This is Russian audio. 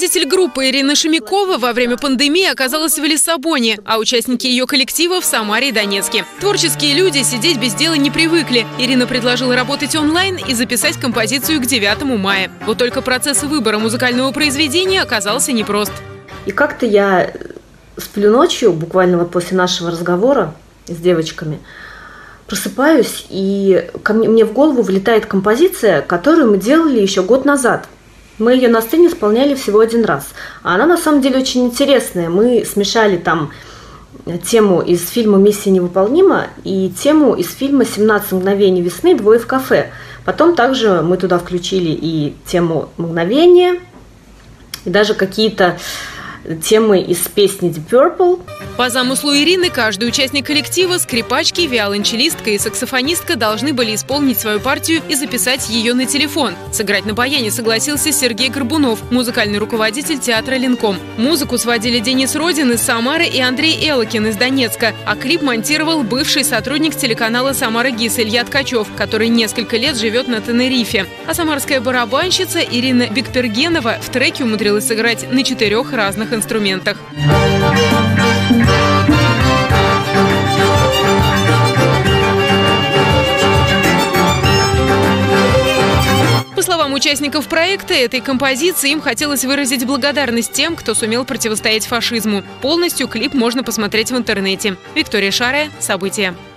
Руководитель группы Ирина Шемякова во время пандемии оказалась в Лиссабоне, а участники ее коллектива в Самаре и Донецке. Творческие люди сидеть без дела не привыкли. Ирина предложила работать онлайн и записать композицию к 9 мая. Вот только процесс выбора музыкального произведения оказался непрост. И как-то я сплю ночью, буквально вот после нашего разговора с девочками, просыпаюсь, и мне в голову влетает композиция, которую мы делали еще год назад. Мы ее на сцене исполняли всего один раз. А она на самом деле очень интересная. Мы смешали там тему из фильма «Миссия невыполнима» и тему из фильма «17 мгновений весны. Двое в кафе». Потом также мы туда включили и тему «Мгновения», и даже какие-то темы из песни Deep Purple. По замыслу Ирины, каждый участник коллектива, скрипачки, виолончелистка и саксофонистка должны были исполнить свою партию и записать ее на телефон. Сыграть на баяне согласился Сергей Горбунов, музыкальный руководитель театра «Ленком». Музыку сводили Денис Родин из Самары и Андрей Элокин из Донецка, а клип монтировал бывший сотрудник телеканала «Самара ГИС» Илья Ткачев, который несколько лет живет на Тенерифе. А самарская барабанщица Ирина Бекпергенова в треке умудрилась сыграть на 4 разных инструментах. По словам участников проекта, этой композиции им хотелось выразить благодарность тем, кто сумел противостоять фашизму. Полностью клип можно посмотреть в интернете. Виктория Шарая. События.